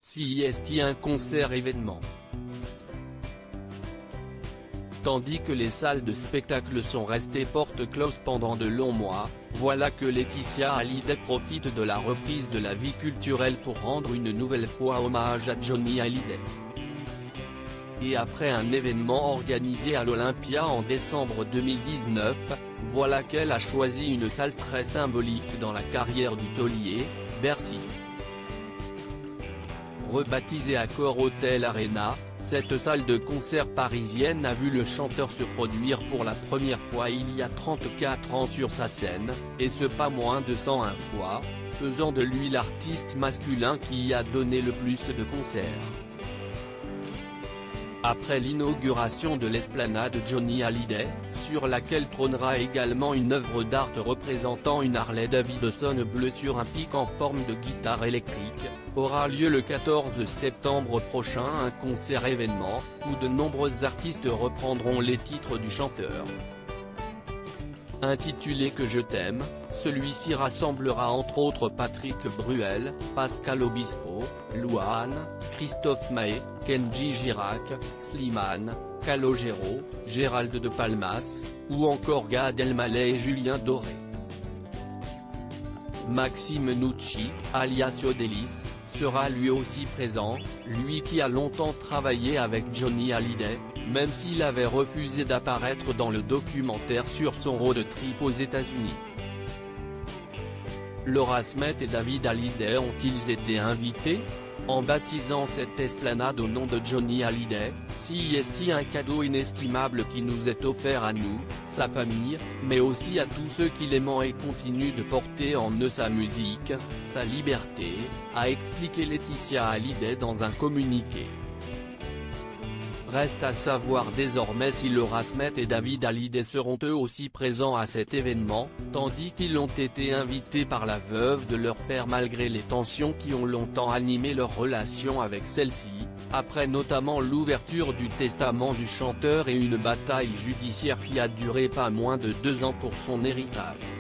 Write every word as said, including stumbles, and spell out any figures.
C I S T un concert événement. Tandis que les salles de spectacle sont restées portes closes pendant de longs mois, voilà que Laetitia Hallyday profite de la reprise de la vie culturelle pour rendre une nouvelle fois hommage à Johnny Hallyday. Et après un événement organisé à l'Olympia en décembre deux mille dix-neuf, voilà qu'elle a choisi une salle très symbolique dans la carrière du taulier, Bercy. Rebaptisée Accor Hotel Arena, cette salle de concert parisienne a vu le chanteur se produire pour la première fois il y a trente-quatre ans sur sa scène, et ce pas moins de cent un fois, faisant de lui l'artiste masculin qui y a donné le plus de concerts. Après l'inauguration de l'esplanade Johnny Hallyday, sur laquelle trônera également une œuvre d'art représentant une Harley Davidson bleue sur un pic en forme de guitare électrique, aura lieu le quatorze septembre prochain un concert événement, où de nombreux artistes reprendront les titres du chanteur. Intitulé Que je t'aime, celui-ci rassemblera entre autres Patrick Bruel, Pascal Obispo, Louane, Christophe Maé, Kenji Girac, Slimane, Calogero, Gérald de Palmas, ou encore Gad Elmaleh et Julien Doré. Maxime Nucci, alias Yodelis, sera lui aussi présent, lui qui a longtemps travaillé avec Johnny Hallyday, même s'il avait refusé d'apparaître dans le documentaire sur son road trip aux États-Unis. Laura Smet et David Hallyday ont-ils été invités? En baptisant cette esplanade au nom de Johnny Hallyday, C I S T un cadeau inestimable qui nous est offert à nous, sa famille, mais aussi à tous ceux qui l'aiment et continuent de porter en eux sa musique, sa liberté, a expliqué Laetitia Hallyday dans un communiqué. Reste à savoir désormais si Laura Smet et David Hallyday seront eux aussi présents à cet événement, tandis qu'ils ont été invités par la veuve de leur père malgré les tensions qui ont longtemps animé leur relation avec celle-ci, après notamment l'ouverture du testament du chanteur et une bataille judiciaire qui a duré pas moins de deux ans pour son héritage.